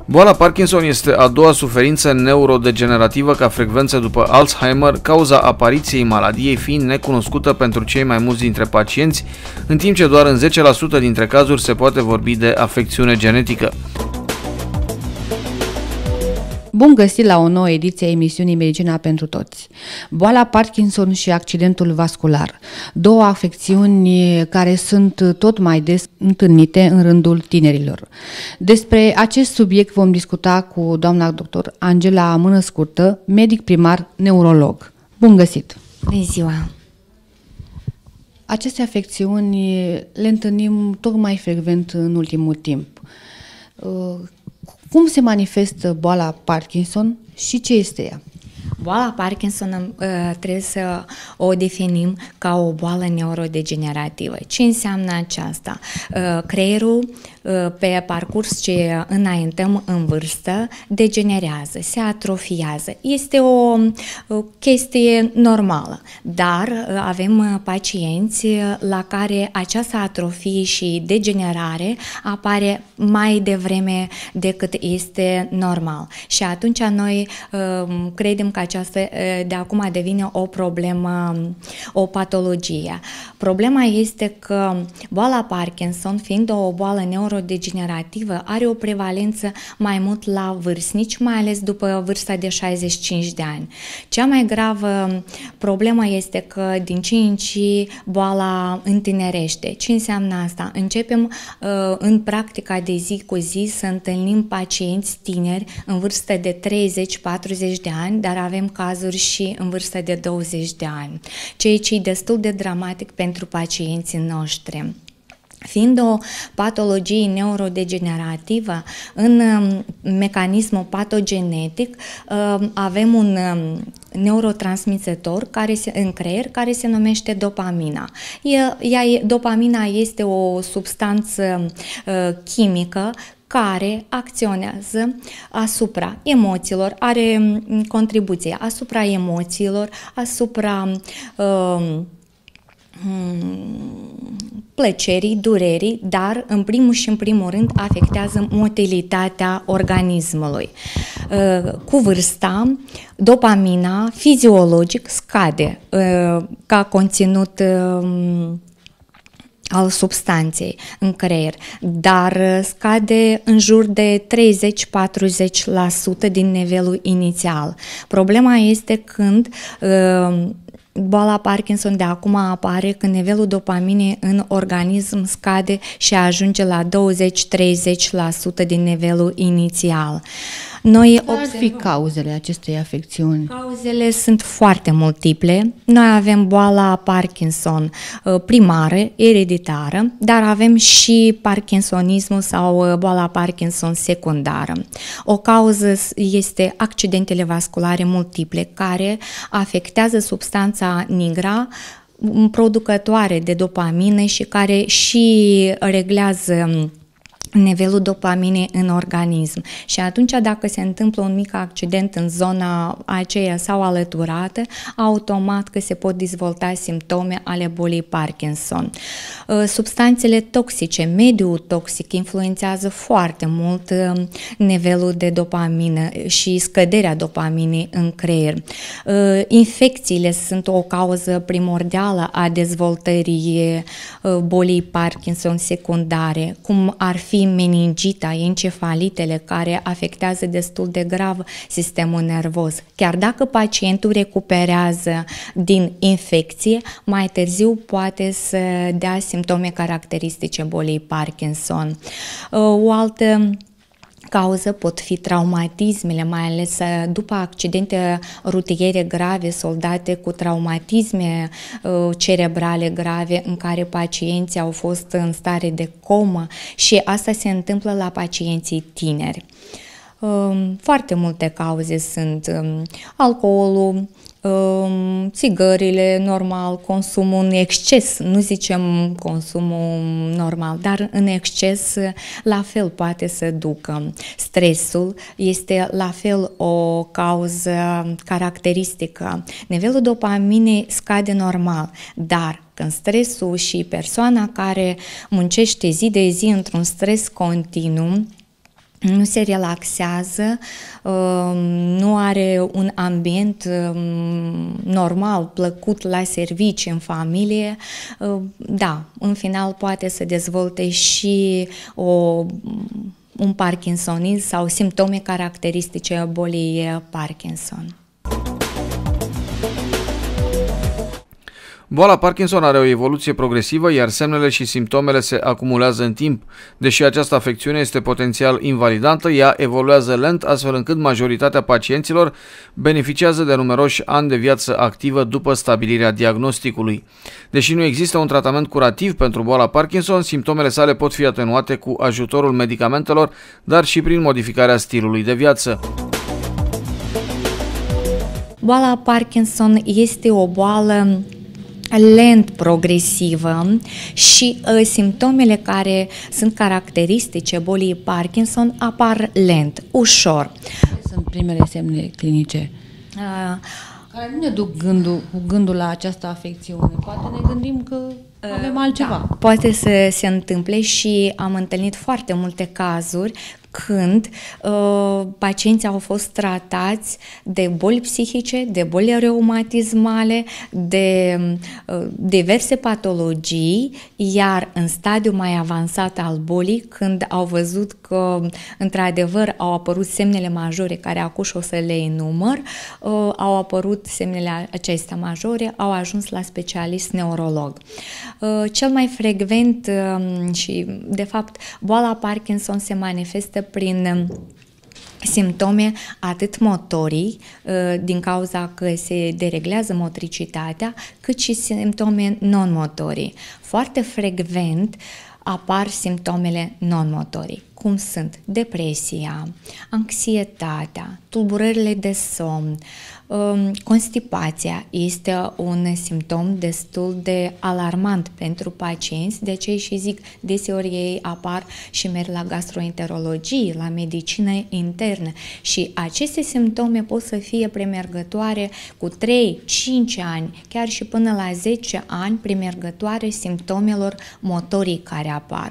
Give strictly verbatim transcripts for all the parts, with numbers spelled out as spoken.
Boala Parkinson este a doua suferință neurodegenerativă ca frecvență după Alzheimer, cauza apariției maladiei fiind necunoscută pentru cei mai mulți dintre pacienți, în timp ce doar în zece la sută dintre cazuri se poate vorbi de afecțiune genetică. Bun găsit la o nouă ediție a emisiunii Medicina pentru Toți. Boala Parkinson și accidentul vascular, două afecțiuni care sunt tot mai des întâlnite în rândul tinerilor. Despre acest subiect vom discuta cu doamna doctor Angela Mânăscurtă, medic primar neurolog. Bun găsit! Bună ziua! Aceste afecțiuni le întâlnim tot mai frecvent în ultimul timp. Cum se manifestă boala Parkinson și ce este ea? Boala Parkinson trebuie să o definim ca o boală neurodegenerativă. Ce înseamnă aceasta? Creierul, pe parcurs ce înaintăm în vârstă, degenerează, se atrofiază. Este o chestie normală, dar avem pacienți la care această atrofie și degenerare apare mai devreme decât este normal. Și atunci noi credem că aceasta de acum devine o problemă, o patologie. Problema este că boala Parkinson, fiind o boală neurodegenerativă, are o prevalență mai mult la vârstnici, mai ales după vârsta de șaizeci și cinci de ani. Cea mai gravă problemă este că din ce în ce boala întinerește. Ce înseamnă asta? Începem în practica de zi cu zi să întâlnim pacienți tineri în vârstă de treizeci patruzeci de ani, dar avem cazuri și în vârstă de douăzeci de ani, ceea ce e destul de dramatic pentru pacienții noștri. Fiind o patologie neurodegenerativă, în mecanismul patogenetic avem un neurotransmisător care se, în creier care se numește dopamina. Ea, ea, dopamina este o substanță chimică care acționează asupra emoțiilor, are contribuție asupra emoțiilor, asupra uh, plăcerii, durerii, dar în primul și în primul rând afectează motilitatea organismului. Cu vârsta, dopamina fiziologic scade ca conținut al substanței în creier, dar scade în jur de treizeci patruzeci la sută din nivelul inițial. Problema este când uh, boala Parkinson de acum apare când nivelul dopaminei în organism scade și ajunge la douăzeci treizeci la sută din nivelul inițial. Noi Care ar fi cauzele acestei afecțiuni? Cauzele sunt foarte multiple. Noi avem boala Parkinson primară, ereditară, dar avem și parkinsonismul sau boala Parkinson secundară. O cauză este accidentele vasculare multiple care afectează substanța nigra producătoare de dopamină și care și reglează nivelul dopaminei în organism. Și atunci dacă se întâmplă un mic accident în zona aceea sau alăturată, automat că se pot dezvolta simptome ale bolii Parkinson. Substanțele toxice, mediul toxic influențează foarte mult nivelul de dopamină și scăderea dopaminei în creier. Infecțiile sunt o cauză primordială a dezvoltării bolii Parkinson secundare, cum ar fi meningita, encefalitele care afectează destul de grav sistemul nervos. Chiar dacă pacientul recuperează din infecție, mai târziu poate să dea simptome caracteristice bolii Parkinson. O altă cauză pot fi traumatismele, mai ales după accidente rutiere grave, soldate cu traumatisme cerebrale grave în care pacienții au fost în stare de comă și asta se întâmplă la pacienții tineri. Foarte multe cauze sunt alcoolul, țigările, normal, consumul în exces, nu zicem consumul normal, dar în exces la fel poate să ducă. Stresul este la fel o cauză caracteristică. Nivelul dopaminei scade normal, dar când stresul și persoana care muncește zi de zi într-un stres continuu nu se relaxează, nu are un ambient normal, plăcut la servicii, în familie, da, în final poate să dezvolte și o, un parkinsonism sau simptome caracteristice bolii Parkinson. Boala Parkinson are o evoluție progresivă, iar semnele și simptomele se acumulează în timp. Deși această afecțiune este potențial invalidantă, ea evoluează lent, astfel încât majoritatea pacienților beneficiază de numeroși ani de viață activă după stabilirea diagnosticului. Deși nu există un tratament curativ pentru boala Parkinson, simptomele sale pot fi atenuate cu ajutorul medicamentelor, dar și prin modificarea stilului de viață. Boala Parkinson este o boală lent progresivă și uh, simptomele care sunt caracteristice bolii Parkinson apar lent, ușor. Care sunt primele semne clinice? Uh, care nu ne duc gândul, cu gândul la această afecțiune. Poate ne gândim că avem altceva. Da, poate să se întâmple și am întâlnit foarte multe cazuri când uh, pacienții au fost tratați de boli psihice, de boli reumatismale, de uh, diverse patologii, iar în stadiul mai avansat al bolii, când au văzut că într-adevăr au apărut semnele majore, care acum o să le enumăr, uh, au apărut semnele acestea majore, au ajuns la specialist neurolog. Uh, cel mai frecvent uh, și, de fapt, boala Parkinson se manifestă prin simptome atât motorii, din cauza că se dereglează motricitatea, cât și simptome non-motorii. Foarte frecvent apar simptomele non-motorii, cum sunt depresia, anxietatea, tulburările de somn, constipația este un simptom destul de alarmant pentru pacienți, de aceea și zic, deseori ei apar și merg la gastroenterologie, la medicină internă și aceste simptome pot să fie premergătoare cu trei cinci ani, chiar și până la zece ani, premergătoare simptomelor motorii care apar.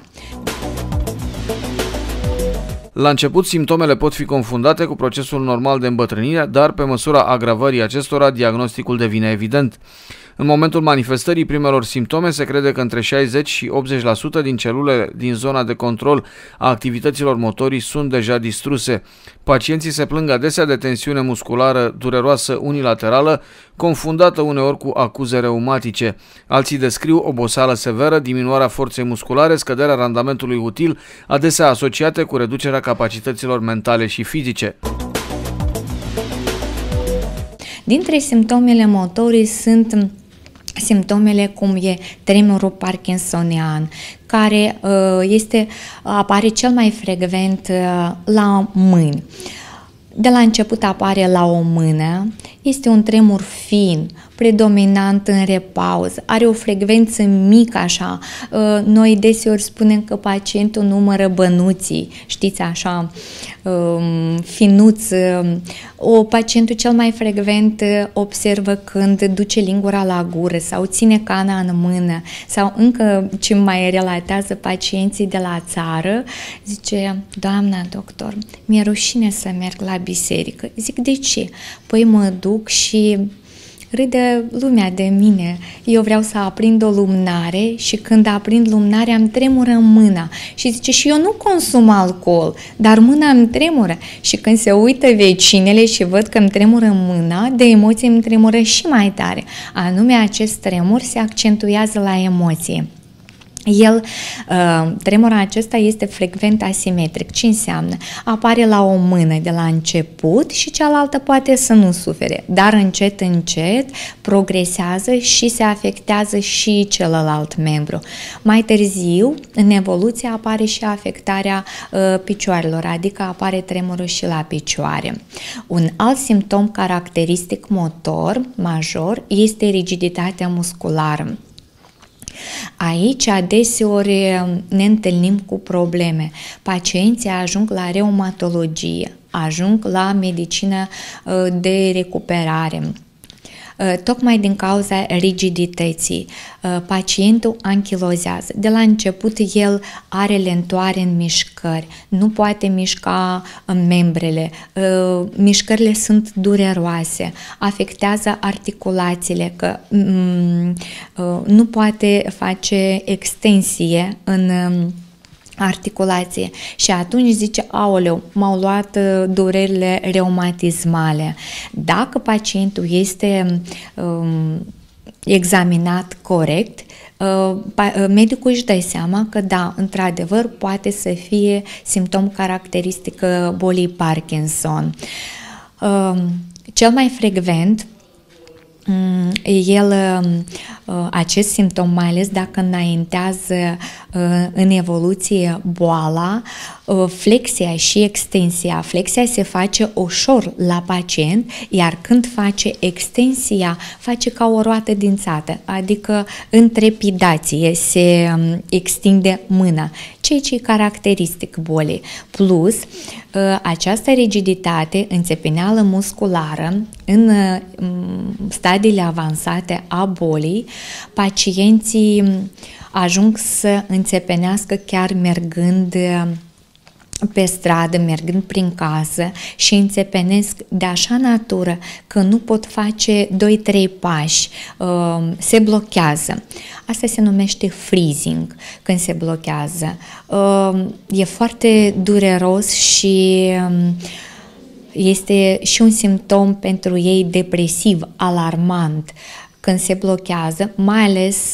La început, simptomele pot fi confundate cu procesul normal de îmbătrânire, dar pe măsura agravării acestora, diagnosticul devine evident. În momentul manifestării primelor simptome, se crede că între șaizeci și optzeci la sută din celulele din zona de control a activităților motorii sunt deja distruse. Pacienții se plâng adesea de tensiune musculară dureroasă unilaterală, confundată uneori cu acuze reumatice. Alții descriu oboseală severă, diminuarea forței musculare, scăderea randamentului util, adesea asociate cu reducerea capacităților mentale și fizice. Dintre simptomele motorii sunt simptomele cum e tremurul parkinsonian, care este, apare cel mai frecvent la mâini. De la început apare la o mână, este un tremur fin, predominant în repaus, are o frecvență mică așa. Noi deseori spunem că pacientul numără bănuții, știți așa, finuț. O pacientul cel mai frecvent observă când duce lingura la gură sau ține cana în mână sau încă ce mai relatează pacienții de la țară, zice, doamna doctor, mi-e rușine să merg la biserică. Zic, de ce? Păi mă duc și râde lumea de mine. Eu vreau să aprind o lumânare și când aprind lumânarea îmi tremură mâna. Și zice, și eu nu consum alcool, dar mâna îmi tremură. Și când se uită vecinele și văd că îmi tremură mâna, de emoție îmi tremură și mai tare. Anume, acest tremur se accentuează la emoție. El, tremurul acesta este frecvent asimetric. Ce înseamnă? Apare la o mână de la început și cealaltă poate să nu sufere, dar încet, încet progresează și se afectează și celălalt membru. Mai târziu, în evoluție, apare și afectarea picioarelor, adică apare tremurul și la picioare. Un alt simptom caracteristic motor major este rigiditatea musculară. Aici adeseori ne întâlnim cu probleme. Pacienții ajung la reumatologie, ajung la medicină de recuperare, tocmai din cauza rigidității. Pacientul anchilozează. De la început el are lentoare în mișcări, nu poate mișca membrele, mișcările sunt dureroase, afectează articulațiile, că nu poate face extensie în articulație și atunci zice, aoleu, m-au luat durerile reumatismale. Dacă pacientul este um, examinat corect, uh, medicul își dă seama că da, într-adevăr poate să fie simptom caracteristic bolii Parkinson. Uh, cel mai frecvent el, acest simptom, mai ales dacă înaintează în evoluție boala, flexia și extensia. Flexia se face ușor la pacient, iar când face extensia, face ca o roată dințată, adică în trepidație se extinde mâna, ceea ce e caracteristic bolii. Plus, această rigiditate, înțepeneală musculară, în stadiile avansate a bolii, pacienții ajung să înțepenească chiar mergând pe stradă, mergând prin casă și înțepenesc de așa natură că nu pot face doi trei pași, se blochează. Asta se numește freezing, când se blochează. E foarte dureros și este și un simptom pentru ei depresiv, alarmant, când se blochează, mai ales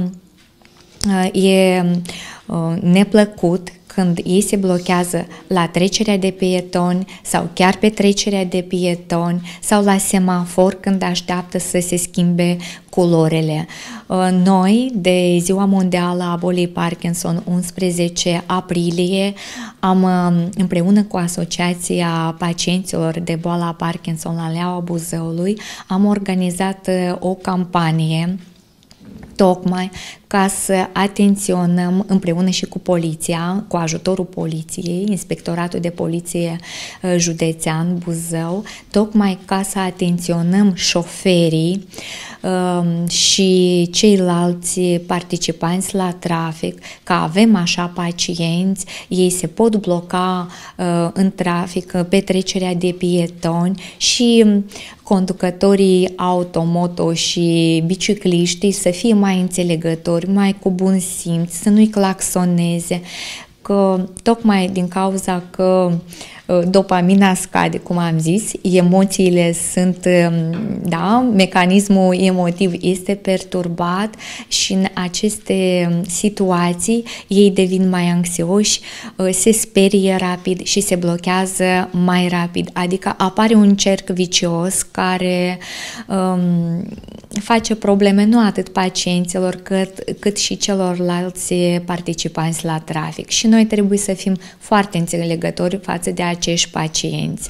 e neplăcut când ei se blochează la trecerea de pietoni sau chiar pe trecerea de pietoni sau la semafor când așteaptă să se schimbe culorele. Noi, de Ziua Mondială a bolii Parkinson, unsprezece aprilie, am împreună cu Asociația Pacienților de boala Parkinson la Leaua Buzăului, am organizat o campanie tocmai ca să atenționăm împreună și cu poliția, cu ajutorul poliției, Inspectoratul de Poliție Județean Buzău, tocmai ca să atenționăm șoferii um, și ceilalți participanți la trafic, că avem așa pacienți, ei se pot bloca uh, în trafic pe trecerea de pietoni și conducătorii automoto și bicicliștii să fie mai înțelegători, mai cu bun simț, să nu-i claxoneze, că tocmai din cauza că dopamina scade, cum am zis, emoțiile sunt, da, mecanismul emotiv este perturbat și în aceste situații ei devin mai anxioși, se sperie rapid și se blochează mai rapid, adică apare un cerc vicios care um, face probleme nu atât pacienților cât, cât și celorlalți participanți la trafic și noi trebuie să fim foarte înțelegători față de acești pacienți.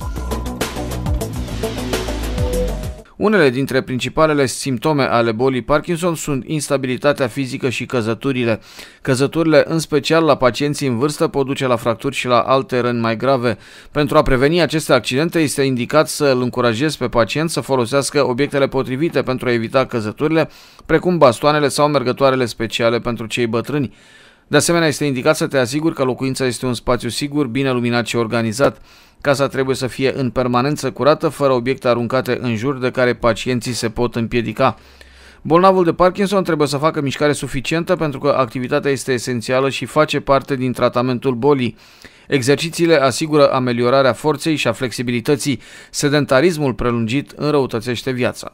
Unele dintre principalele simptome ale bolii Parkinson sunt instabilitatea fizică și căzăturile. Căzăturile, în special la pacienții în vârstă, pot duce la fracturi și la alte răni mai grave. Pentru a preveni aceste accidente, este indicat să îl încurajezi pe pacient să folosească obiectele potrivite pentru a evita căzăturile, precum bastoanele sau mergătoarele speciale pentru cei bătrâni. De asemenea, este indicat să te asiguri că locuința este un spațiu sigur, bine luminat și organizat. Casa trebuie să fie în permanență curată, fără obiecte aruncate în jur de care pacienții se pot împiedica. Bolnavul de Parkinson trebuie să facă mișcare suficientă pentru că activitatea este esențială și face parte din tratamentul bolii. Exercițiile asigură ameliorarea forței și a flexibilității. Sedentarismul prelungit înrăutățește viața.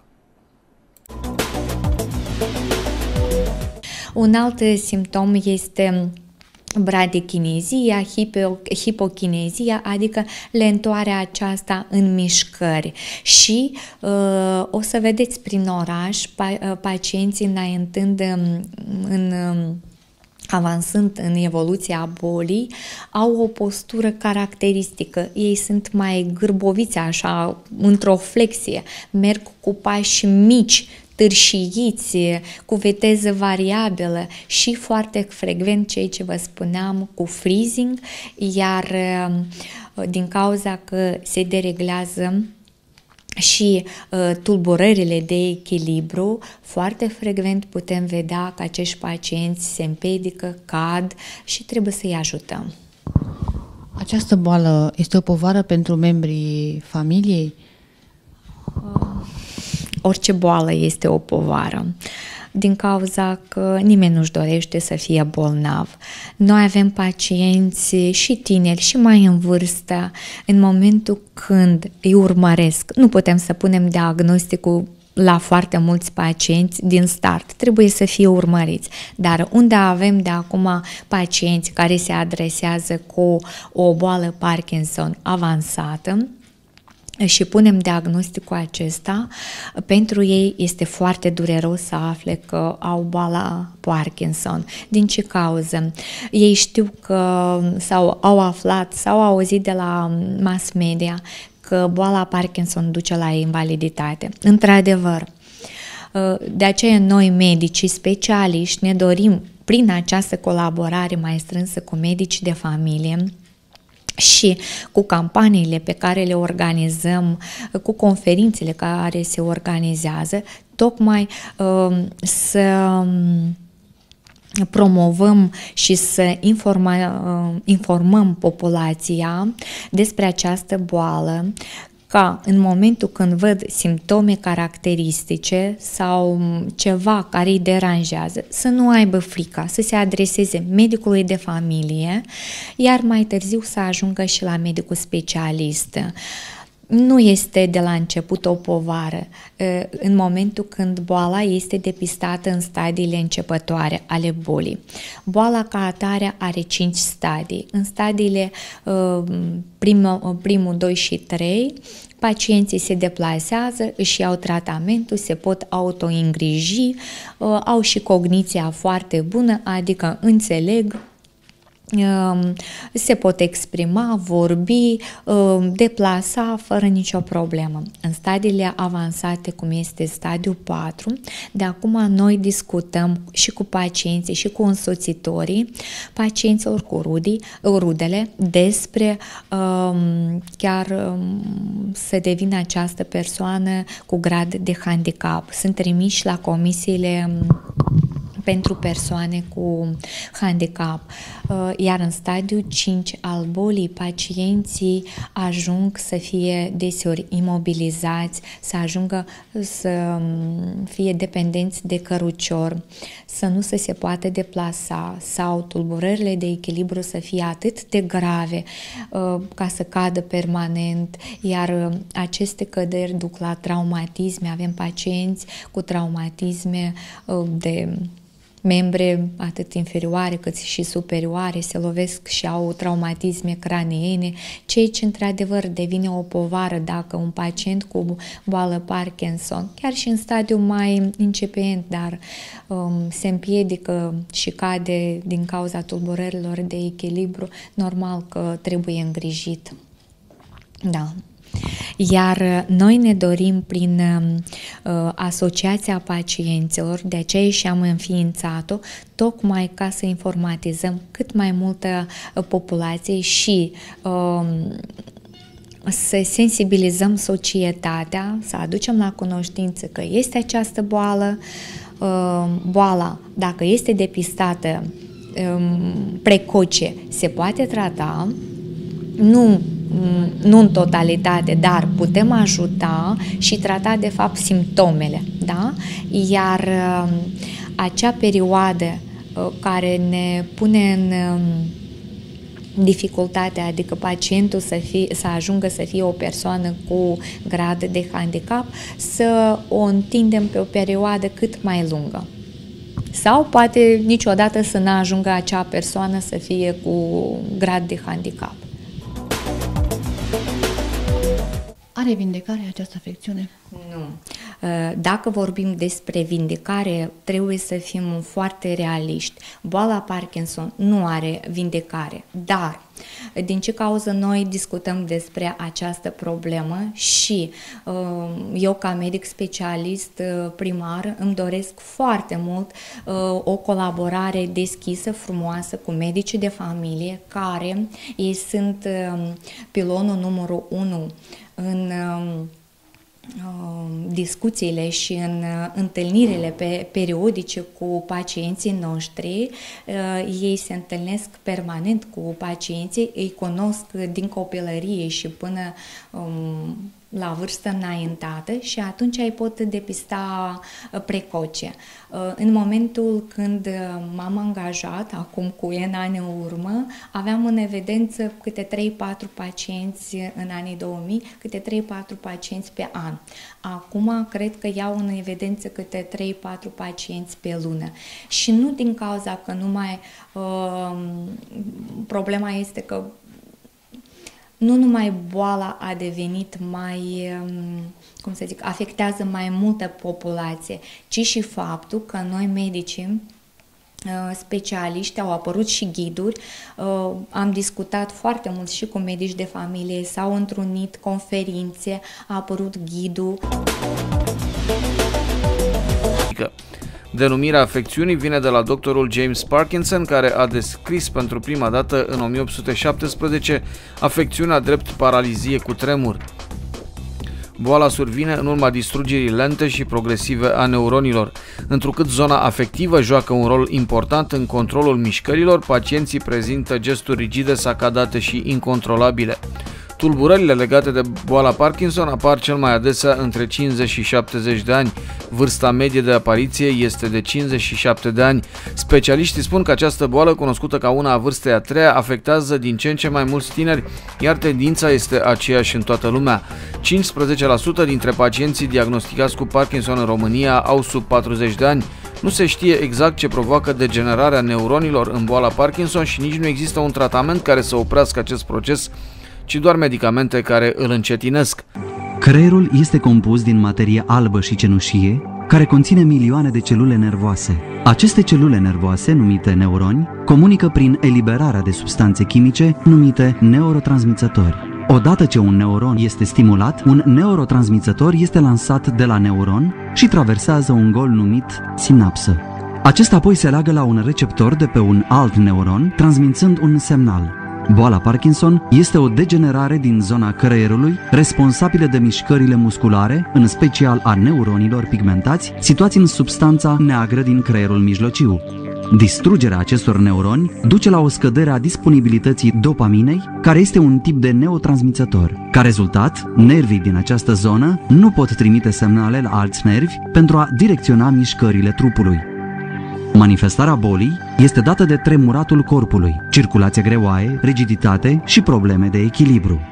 Un alt simptom este bradichinezia, hipochinezia, adică lentoarea aceasta în mișcări și uh, o să vedeți prin oraș pa, pacienții înaintând în, în avansând în evoluția bolii, au o postură caracteristică. Ei sunt mai gârboviți așa, într-o flexie, merg cu pași mici, târșiiți, cu viteză variabilă și foarte frecvent ceea ce vă spuneam cu freezing, iar din cauza că se dereglează și uh, tulburările de echilibru, foarte frecvent putem vedea că acești pacienți se împiedică, cad și trebuie să-i ajutăm. Această boală este o povară pentru membrii familiei? Uh, orice boală este o povară, din cauza că nimeni nu-și dorește să fie bolnav. Noi avem pacienți și tineri și mai în vârstă, în momentul când îi urmăresc, nu putem să punem diagnosticul la foarte mulți pacienți din start, trebuie să fie urmăriți, dar unde avem de acum pacienți care se adresează cu o boală Parkinson avansată, și punem diagnosticul acesta, pentru ei este foarte dureros să afle că au boala Parkinson. Din ce cauză? Ei știu că sau au aflat sau au auzit de la mass media că boala Parkinson duce la invaliditate. Într-adevăr, de aceea noi, medicii specialiști, ne dorim prin această colaborare mai strânsă cu medici de familie și cu campaniile pe care le organizăm, cu conferințele care se organizează, tocmai uh, să promovăm și să informa, uh, informăm populația despre această boală, ca în momentul când văd simptome caracteristice sau ceva care îi deranjează, să nu aibă frica, să se adreseze medicului de familie, iar mai târziu să ajungă și la medicul specialist. Nu este de la început o povară în momentul când boala este depistată în stadiile începătoare ale bolii. Boala ca atare are cinci stadii. În stadiile primul, primul, doi și trei, pacienții se deplasează, își iau tratamentul, se pot autoîngriji, au și cogniția foarte bună, adică înțeleg, se pot exprima, vorbi, deplasa fără nicio problemă. În stadiile avansate, cum este stadiul patru, de acum noi discutăm și cu pacienții și cu însoțitorii pacienților cu rudii, rudele despre chiar să devină această persoană cu grad de handicap. Sunt trimiși la comisiile pentru persoane cu handicap. Iar în stadiul cinci al bolii, pacienții ajung să fie deseori imobilizați, să ajungă să fie dependenți de cărucior, să nu să se poată deplasa sau tulburările de echilibru să fie atât de grave ca să cadă permanent, iar aceste căderi duc la traumatisme. Avem pacienți cu traumatisme de membre atât inferioare cât și superioare, se lovesc și au traumatisme craniene, ceea ce într-adevăr devine o povară dacă un pacient cu boală Parkinson, chiar și în stadiu mai incipient, dar um, se împiedică și cade din cauza tulburărilor de echilibru, normal că trebuie îngrijit. Da. Iar noi ne dorim prin uh, Asociația Pacienților, de aceea și am înființat-o, tocmai ca să informatizăm cât mai multă populație și uh, să sensibilizăm societatea, să aducem la cunoștință că este această boală, uh, boala, dacă este depistată um, precoce, se poate trata, nu nu în totalitate, dar putem ajuta și trata de fapt simptomele, da? Iar uh, acea perioadă uh, care ne pune în uh, dificultate, adică pacientul să, fie, să ajungă să fie o persoană cu grad de handicap, să o întindem pe o perioadă cât mai lungă. Sau poate niciodată să nu ajungă acea persoană să fie cu grad de handicap. Are vindecare această afecțiune? Nu. Dacă vorbim despre vindecare, trebuie să fim foarte realiști. Boala Parkinson nu are vindecare, dar din ce cauză noi discutăm despre această problemă și eu ca medic specialist primar îmi doresc foarte mult o colaborare deschisă, frumoasă cu medicii de familie, care ei sunt pilonul numărul unu în discuțiile și în întâlnirile pe periodice cu pacienții noștri. Ei se întâlnesc permanent cu pacienții, îi cunosc din copilărie și până um, la vârstă înaintată și atunci îi pot depista precoce. În momentul când m-am angajat, acum cu un an în urmă, aveam în evidență câte trei patru pacienți în anii două mii, câte trei patru pacienți pe an. Acum cred că iau în evidență câte trei patru pacienți pe lună. Și nu din cauza că numai uh, problema este că nu numai boala a devenit mai, cum să zic, afectează mai multă populație, ci și faptul că noi medicii, specialiști, au apărut și ghiduri, am discutat foarte mult și cu medici de familie, s-au întrunit conferințe, a apărut ghidul. Denumirea afecțiunii vine de la doctorul James Parkinson, care a descris pentru prima dată în o mie opt sute șaptesprezece afecțiunea drept paralizie cu tremur. Boala survine în urma distrugerii lente și progresive a neuronilor. Întrucât zona afectivă joacă un rol important în controlul mișcărilor, pacienții prezintă gesturi rigide, sacadate și incontrolabile. Tulburările legate de boala Parkinson apar cel mai adesea între cincizeci și șaptezeci de ani. Vârsta medie de apariție este de cincizeci și șapte de ani. Specialiștii spun că această boală, cunoscută ca una a vârstei a treia, afectează din ce în ce mai mulți tineri, iar tendința este aceeași în toată lumea. cincisprezece la sută dintre pacienții diagnosticați cu Parkinson în România au sub patruzeci de ani. Nu se știe exact ce provoacă degenerarea neuronilor în boala Parkinson și nici nu există un tratament care să oprească acest proces, ci doar medicamente care îl încetinesc. Creierul este compus din materie albă și cenușie, care conține milioane de celule nervoase. Aceste celule nervoase, numite neuroni, comunică prin eliberarea de substanțe chimice numite neurotransmițători. Odată ce un neuron este stimulat, un neurotransmițător este lansat de la neuron și traversează un gol numit sinapsă. Acesta apoi se leagă la un receptor de pe un alt neuron, transmițând un semnal. Boala Parkinson este o degenerare din zona creierului responsabilă de mișcările musculare, în special a neuronilor pigmentați, situați în substanța neagră din creierul mijlociu. Distrugerea acestor neuroni duce la o scădere a disponibilității dopaminei, care este un tip de neurotransmițător. Ca rezultat, nervii din această zonă nu pot trimite semnale la alți nervi pentru a direcționa mișcările trupului. Manifestarea bolii este dată de tremuratul corpului, circulație greoaie, rigiditate și probleme de echilibru.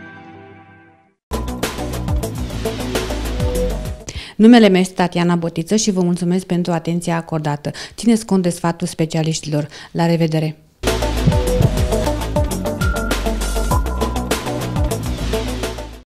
Numele meu este Tatiana Botiță și vă mulțumesc pentru atenția acordată. Țineți cont de sfatul specialiștilor. La revedere!